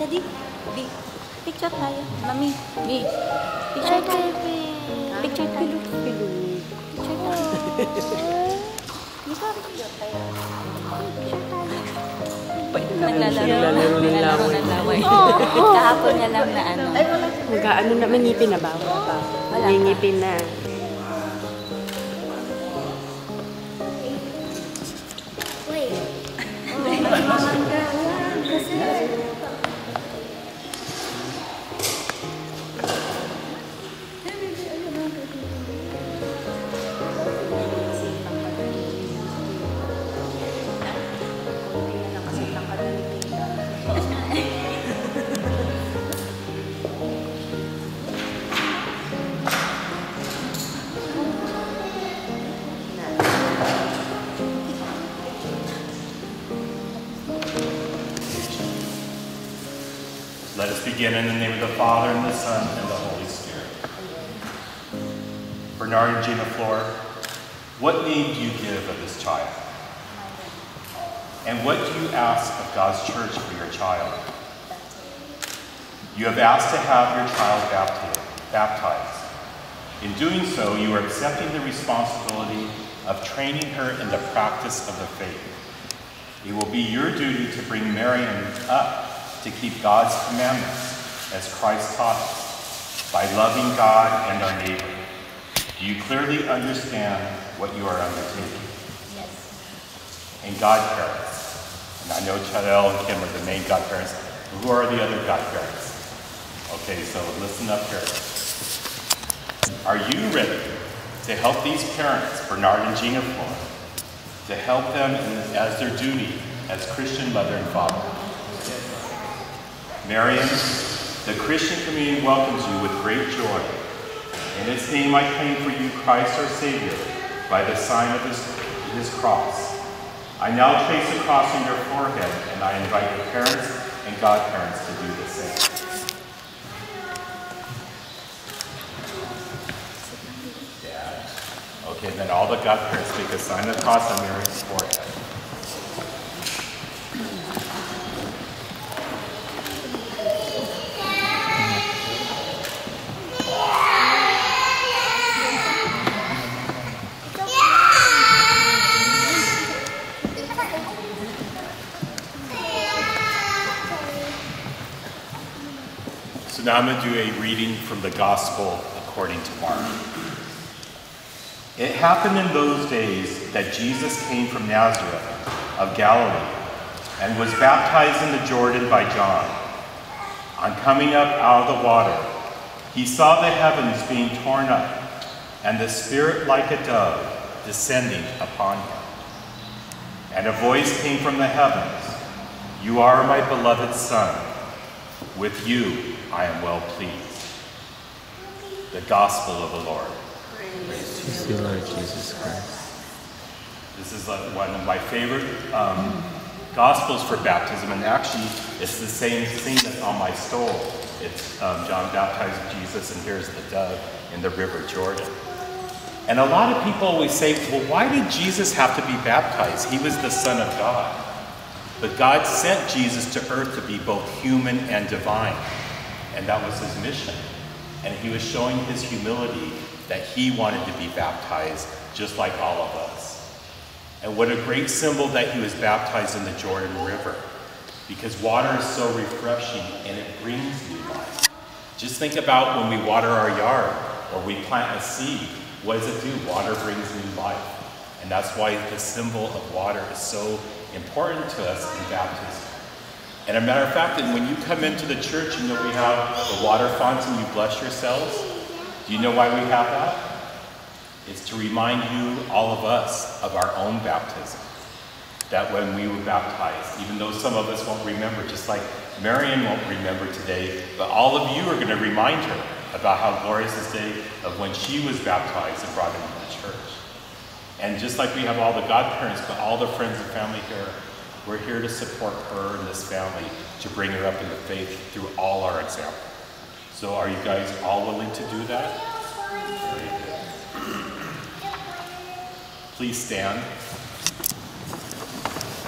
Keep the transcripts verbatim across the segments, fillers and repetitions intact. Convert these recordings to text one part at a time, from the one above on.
Ready? B. Picture tayo. Mami. B. Picture tayo. Picture tayo. Picture tayo. Dito, picture tayo. Picture tayo. Naglalaro. Naglalaro ng laway. Kahapon niya lang na ano. Mag-ano na, manipin na ba? Manipin na. Let us begin in the name of the Father, and the Son, and the Holy Spirit. Bernard and Gina Flor, what name do you give of this child? And what do you ask of God's church for your child? You have asked to have your child baptized. In doing so, you are accepting the responsibility of training her in the practice of the faith. It will be your duty to bring Marian up to keep God's commandments as Christ taught us, by loving God and our neighbor. Do you clearly understand what you are undertaking? Yes. And godparents, and I know Cordero and Kim are the main godparents. Who are the other godparents? Okay, so listen up here. Are you ready to help these parents, Bernard and Gina Flor, to help them in, as their duty as Christian mother and father? Marian, the Christian community welcomes you with great joy. In its name I claim for you Christ our Savior by the sign of his, his cross. I now trace a cross on your forehead, and I invite your parents and godparents to do the same. Dad. Okay, then all the godparents make a sign of the cross on Marian's forehead. So now I'm going to do a reading from the Gospel according to Mark. It happened in those days that Jesus came from Nazareth of Galilee and was baptized in the Jordan by John. On coming up out of the water, he saw the heavens being torn up and the Spirit like a dove descending upon him. And a voice came from the heavens, "You are my beloved Son. With you I am well pleased." The Gospel of the Lord. Praise to you, Lord Jesus Christ. This is like one of my favorite um, Gospels for baptism, and actually it's the same thing that's on my stole. It's um, John baptized Jesus, and here's the dove in the River Jordan. And a lot of people always say, well, why did Jesus have to be baptized? He was the Son of God. But God sent Jesus to earth to be both human and divine. And that was his mission. And he was showing his humility that he wanted to be baptized just like all of us. And what a great symbol that he was baptized in the Jordan River, because water is so refreshing and it brings new life. Just think about when we water our yard or we plant a seed. What does it do? Water brings new life. And that's why the symbol of water is so important to us in baptism. And a matter of fact, and when you come into the church, you know we have the water fountain, you bless yourselves. Do you know why we have that? It's to remind you, all of us, of our own baptism. That when we were baptized, even though some of us won't remember, just like Marian won't remember today, but all of you are going to remind her about how glorious this day of when she was baptized and brought into the church. And just like we have all the godparents, but all the friends and family here, we're here to support her and this family to bring her up in the faith through all our example. So are you guys all willing to do that? Very good. Please stand.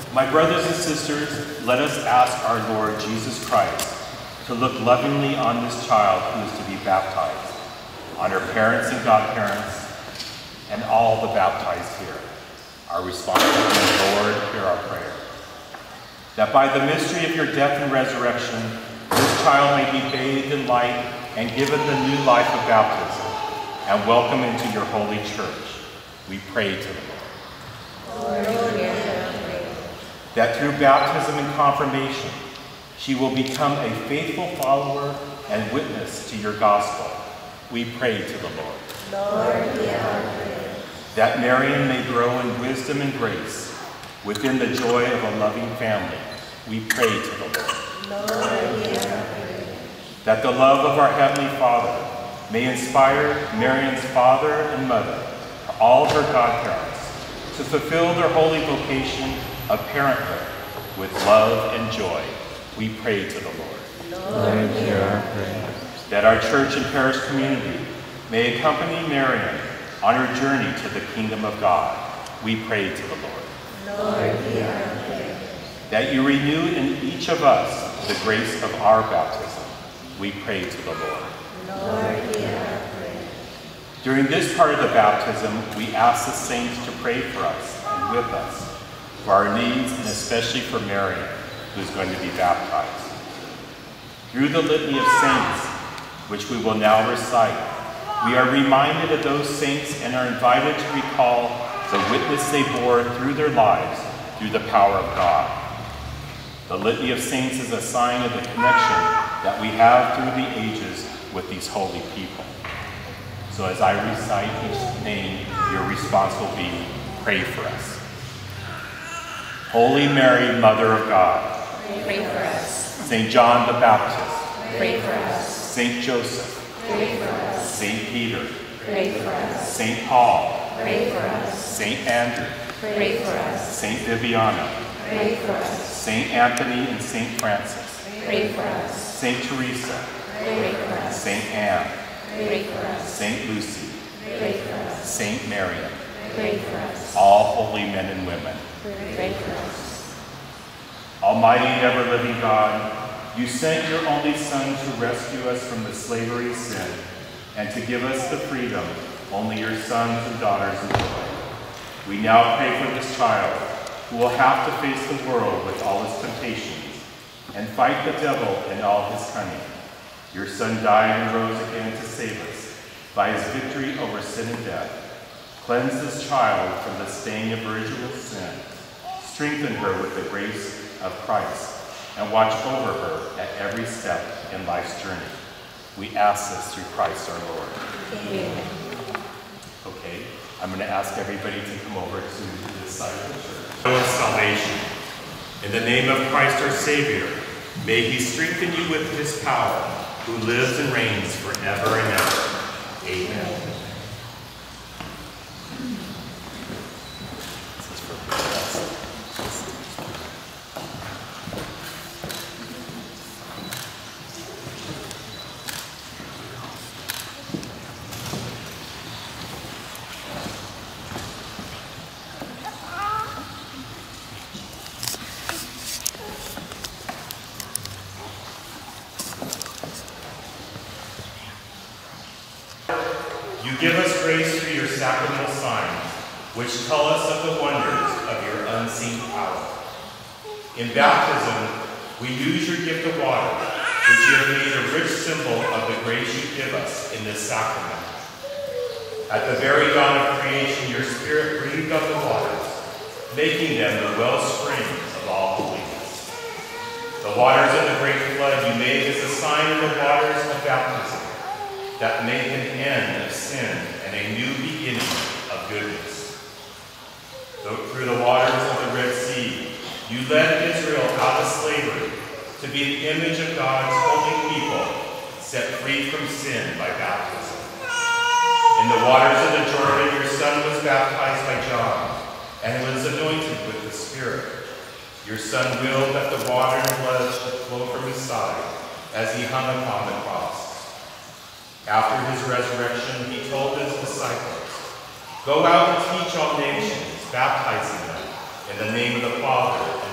My brothers and sisters, let us ask our Lord Jesus Christ to look lovingly on this child who is to be baptized, on her parents and godparents, and all the baptized here. Our response is, Lord, hear our prayer. That by the mystery of your death and resurrection, this child may be bathed in light and given the new life of baptism, and welcome into your holy church. We pray to the Lord. Lord, hear our prayer. That through baptism and confirmation, she will become a faithful follower and witness to your gospel. We pray to the Lord. Lord, hear our prayer. That Marian may grow in wisdom and grace within the joy of a loving family. We pray to the Lord. Lord, hear our prayer. That the love of our Heavenly Father may inspire Marian's father and mother, all her godparents, to fulfill their holy vocation of parenthood with love and joy. We pray to the Lord. Lord, hear our prayer. That our church and parish community may accompany Marian on her journey to the kingdom of God. We pray to the Lord. Lord, hear our prayer. That you renew in each of us the grace of our baptism. We pray to the Lord. Lord, hear our prayer. During this part of the baptism, we ask the saints to pray for us and with us, for our needs, and especially for Marian, who is going to be baptized. Through the litany of saints, which we will now recite, we are reminded of those saints and are invited to recall the witness they bore through their lives through the power of God. The litany of saints is a sign of the connection that we have through the ages with these holy people. So as I recite each name, your response will be, pray for us. Holy Mary, Mother of God. Pray for us. Saint John the Baptist. Pray for us. Saint Joseph. Pray for us. Saint Peter. Pray for us. Saint Paul. Pray for us. Saint Andrew. Pray for us. Saint Viviana. Pray for us. Saint Anthony and Saint Francis. Pray for us. Saint Teresa. Pray for us. Saint Anne. Pray for us. Saint Lucy. Pray for us. Saint Marian. Pray for us. All holy men and women. Pray for us. Almighty and ever-living God, you sent your only Son to rescue us from the slavery of sin and to give us the freedom only your sons and daughters enjoy. We now pray for this child who will have to face the world with all its temptations and fight the devil and all his cunning. Your Son died and rose again to save us by his victory over sin and death. Cleanse this child from the stain of original sin. Strengthen her with the grace of Christ, and watch over her at every step in life's journey. We ask this through Christ our Lord. Amen. Okay, I'm going to ask everybody to come over to this side of the church. Of salvation. In the name of Christ our Savior, may he strengthen you with his power, who lives and reigns forever and ever. Amen. This is for You give us grace through your sacramental signs, which tell us of the wonders of your unseen power. In baptism, we use your gift of water, which you have made a rich symbol of the grace you give us in this sacrament. At the very dawn of creation, your Spirit breathed on the waters, making them the wellspring of all holiness. The waters of the great flood you made as a sign of the waters of baptism, that make an end of sin and a new beginning of goodness. Though through the waters of the Red Sea, you led Israel out of slavery to be the image of God's holy people, set free from sin by baptism. In the waters of the Jordan, your Son was baptized by John and was anointed with the Spirit. Your Son willed that the water and blood should flow from his side as he hung upon the cross. After his resurrection, he told his disciples, "Go out and teach all nations, baptizing them in the name of the Father, and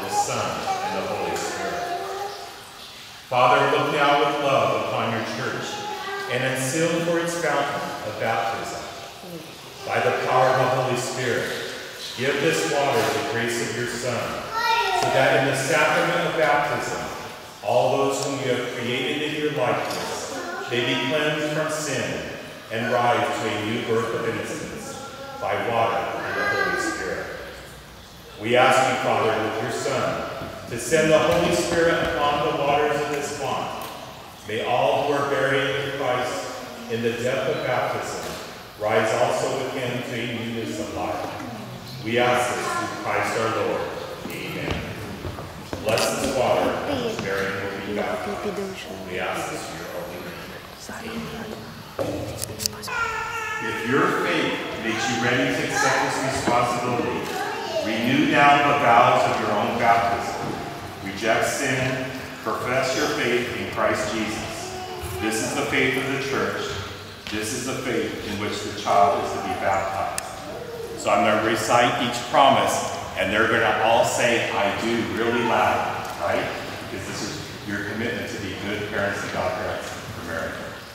the Son, and the Holy Spirit. Father, look now with love upon your church and unseal for its fountain of baptism. By the power of the Holy Spirit, give this water the grace of your Son, so that in the sacrament of baptism, all those whom you have created in your likeness may be cleansed from sin and rise to a new birth of innocence by water and the Holy Spirit. We ask you, Father, with your Son, to send the Holy Spirit upon the waters of this font. May all who are buried in Christ in the death of baptism rise also with him to a newness of life. We ask this through Christ our Lord. Amen. Bless this water, which Marian will be baptized. We ask this through your holy name. If your faith makes you ready to accept this responsibility, renew now the vows of your own baptism. Reject sin, profess your faith in Christ Jesus. This is the faith of the church. This is the faith in which the child is to be baptized. So I'm going to recite each promise, and they're going to all say, I do, really loud, right? Because this is your commitment to be good parents and godparents for Marian.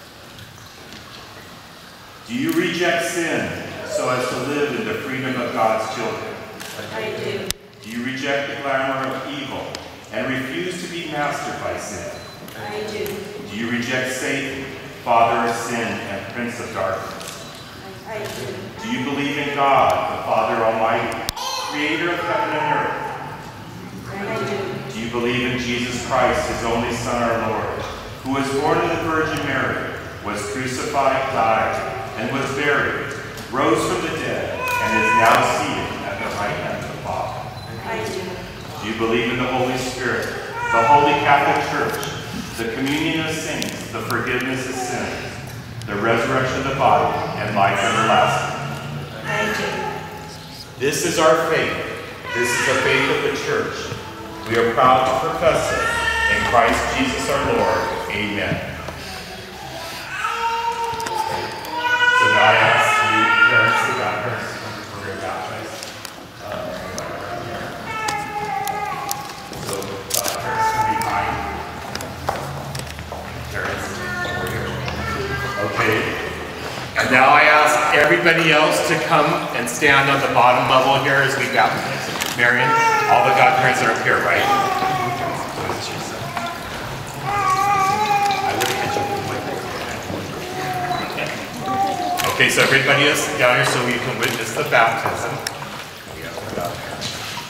Do you reject sin so as to live in the freedom of God's children? I do. Do you reject the glamour of evil and refuse to be mastered by sin? I do. Do you reject Satan, father of sin and prince of darkness? I do. Do you believe in God, the Father Almighty, creator of heaven and earth? I do. Do you believe in Jesus Christ, his only Son, our Lord, who was born of the Virgin Mary, was crucified, died, and was buried, rose from the dead, and is now seated at the right hand of the Father? I do. Do you believe in the Holy Spirit, the Holy Catholic Church, the communion of saints, the forgiveness of sins, the resurrection of the body, and life everlasting? I do. This is our faith. This is the faith of the church. We are proud to profess it. In Christ Jesus our Lord. Amen. So now I ask you, parents and godparents, we're going to baptize. Uh, so godparents can be behind. Parents over here. Okay. And now I ask everybody else to come and stand on the bottom level here as we baptize. Marian, all the godparents are up here, right? I would have had you. Okay, so everybody is down here so you can witness the baptism. We have the baptism.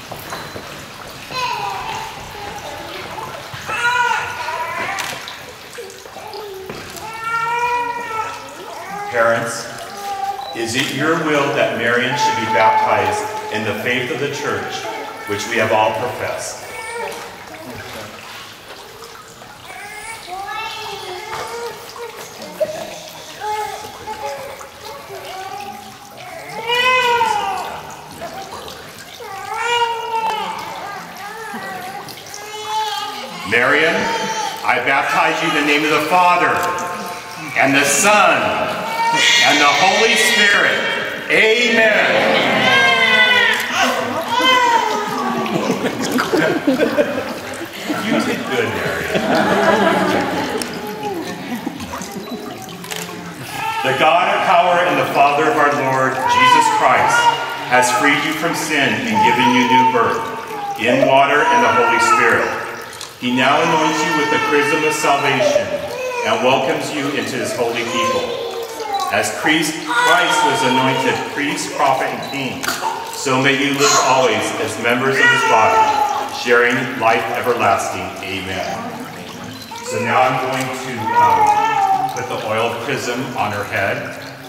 Parents, is it your will that Marian should be baptized in the faith of the church, which we have all professed? Marian, I baptize you in the name of the Father, and the Son, and the Holy Spirit. Amen. You did good, Marian. The God of power and the Father of our Lord, Jesus Christ, has freed you from sin and given you new birth, in water and the Holy Spirit. He now anoints you with the chrism of salvation and welcomes you into his holy people. As Christ was anointed priest, prophet, and king, so may you live always as members of his body, sharing life everlasting. Amen. So now I'm going to um, put the oil chrism on her head.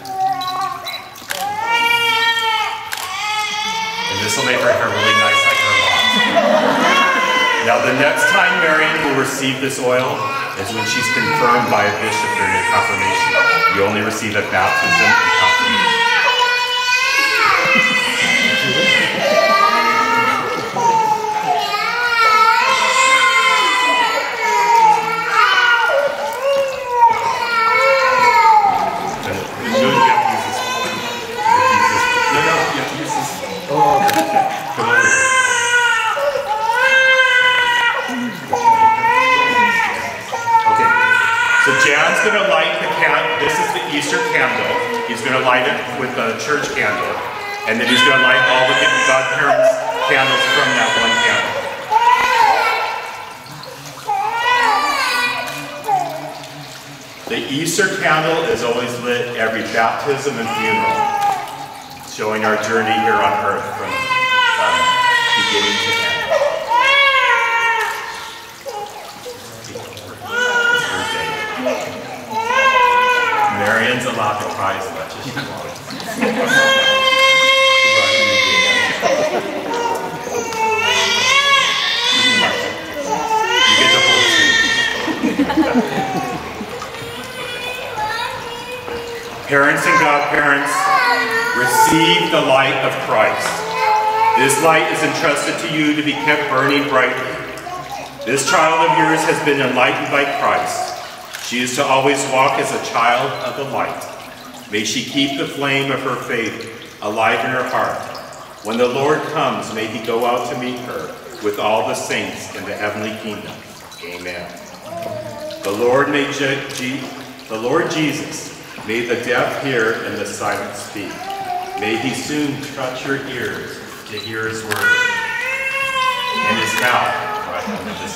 And this will make her hair really nice like her mom. Now the next time Marian will receive this oil is when she's confirmed by a bishop during her confirmation. You only receive at baptism and confirmation. No, no, you have to use this. Oh, come over here. he's going to light it with a church candle, and then he's going to light all the godparents' candles from that one candle. The Easter candle is always lit every baptism and funeral, showing our journey here on earth from um, beginning to end. It's her day. Marian's allowed to cry as much as she wants. You get the whole scene. Parents and godparents, receive the light of Christ. This light is entrusted to you to be kept burning brightly. This child of yours has been enlightened by Christ. She is to always walk as a child of the light. May she keep the flame of her faith alive in her heart. When the Lord comes, may he go out to meet her with all the saints in the heavenly kingdom. Amen. The Lord, may Je- Je- the Lord Jesus, may the deaf hear and the silent speak. May he soon touch your ears to hear his word. And his mouth, right, this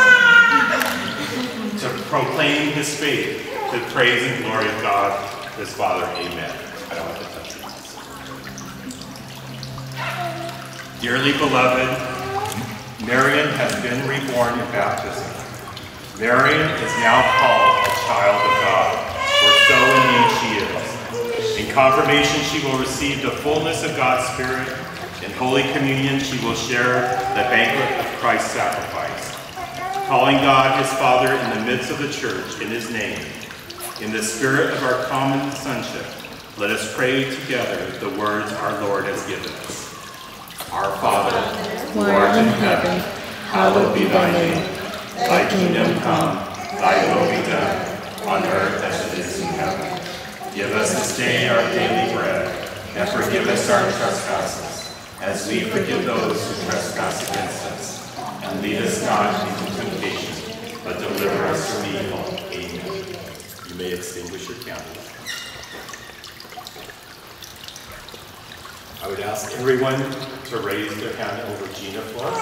is to proclaim his faith, to praise and glory of God, his Father. Amen. I don't have to touch it. Dearly beloved, Marian has been reborn in baptism. Marian is now called a child of God. For so indeed she is. In confirmation, she will receive the fullness of God's Spirit. In Holy Communion, she will share the banquet of Christ's sacrifice. Calling God, his Father, in the midst of the church, in his name, in the spirit of our common sonship, let us pray together the words our Lord has given us. Our Father, who art in heaven, hallowed be thy name. Thy kingdom come, thy will be done, on earth as it is in heaven. Give us this day our daily bread, and forgive us our trespasses, as we forgive those who trespass against us. And lead us not into temptation, but deliver us from evil. Amen. You may extinguish your candles. I would ask everyone to raise their hand over Gina for us.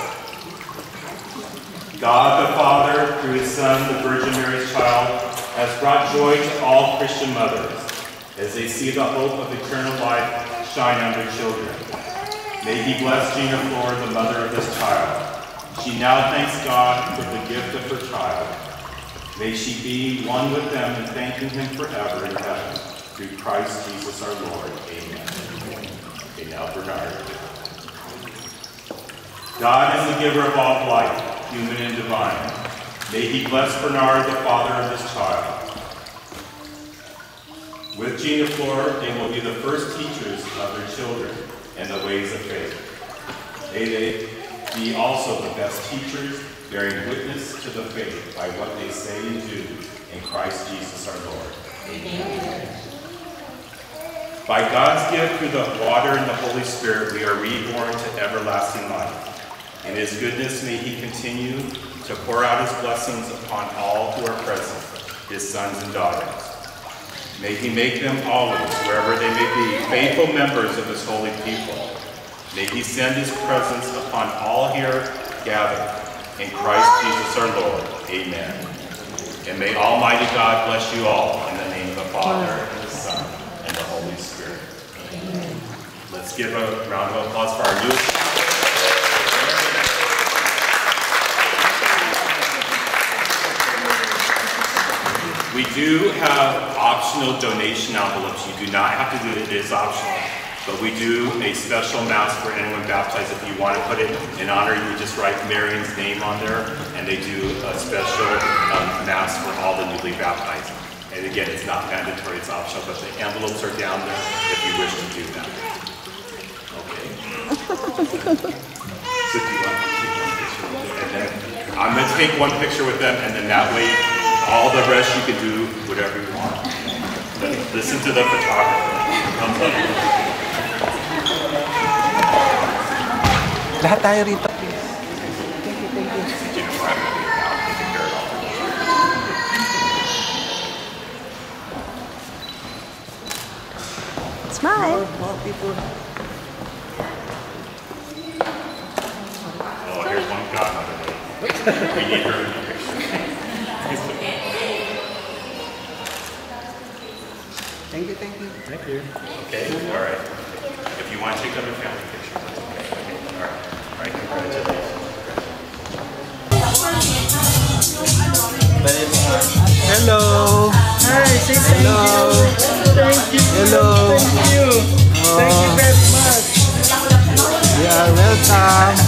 God the Father, through his Son, the Virgin Mary's child, has brought joy to all Christian mothers as they see the hope of eternal life shine on their children. May he bless Gina Flor, the mother of this child. She now thanks God for the gift of her child. May she be one with them in thanking him forever in heaven, through Christ Jesus our Lord. Amen. Okay, now Bernard. God is the giver of all life, human and divine. May he bless Bernard, the father of this child. With Gina Flor, they will be the first teachers of their children in the ways of faith. May they be also the best teachers, bearing witness to the faith by what they say and do in Christ Jesus our Lord. Amen. By God's gift through the water and the Holy Spirit, we are reborn to everlasting life. In his goodness, may he continue to pour out his blessings upon all who are present, his sons and daughters. May he make them always, wherever they may be, faithful members of his holy people. May he send his presence upon all here gathered. In Christ Jesus our Lord. Amen. And may Almighty God bless you all in the name of the Father, and the Son, and the Holy Spirit. Amen. Let's give a round of applause for our newest. We do have optional donation envelopes. You do not have to do it, it is optional. But we do a special mass for anyone baptized. If you want to put it in honor, you just write Marian's name on there, and they do a special um, mass for all the newly baptized. And again, it's not mandatory, it's optional, but the envelopes are down there if you wish to do that. Okay. So if you want to take one picture with them, and then I'm going to take one picture with them, and then that way, all the rest you can do whatever you want. But listen to the photographer. Thumbs up. Lahat tayo rito. Thank you, thank you. Smile. Oh, here's one godmother. We need her in the picture. Thank you, thank you. Thank you. Okay, all right. If you want to take other family pictures, that's okay. Okay, all right. All right, congratulations. Hello. Hi, say thank Hello. you. Thank you. Hello. Thank you. Thank you very much. You are welcome.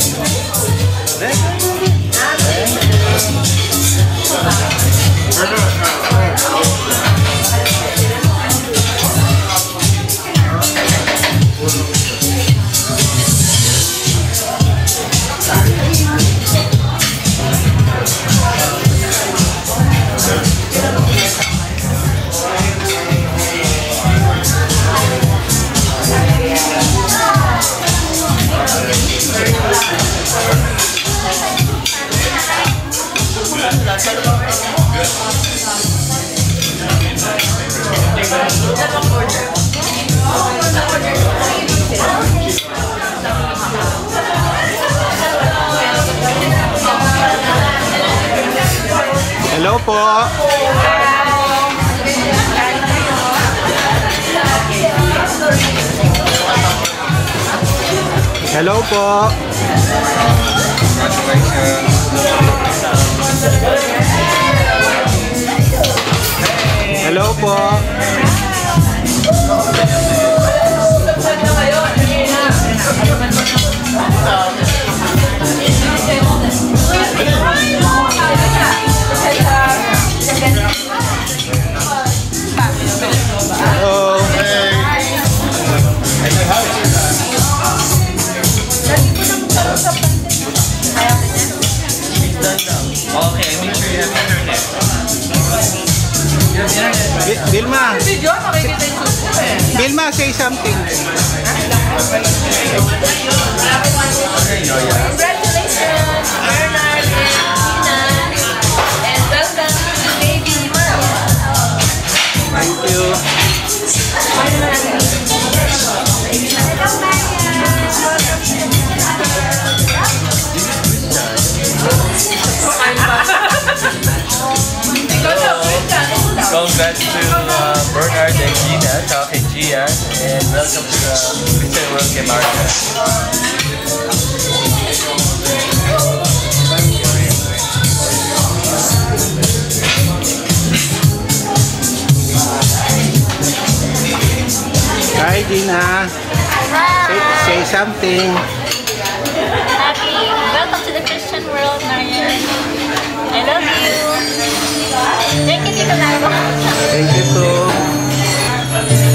Hello po. Hello po. Hello po. Hello. Okay, make sure you have internet. You have internet. Bi- Vilma. Video, makikita yung suso eh. Vilma, say something. Congratulations, Bernard and Gina. And welcome to baby world. Thank you. Hello, Marian. Congrats to uh, Bernard and Gina, tsaka kay Gia, and welcome to the Christian World kay Marian. Hi, Gina. Say, say something. Happy. Welcome to the Christian world, Marian. I love you. Thank you, Tito Largo. Thank you too.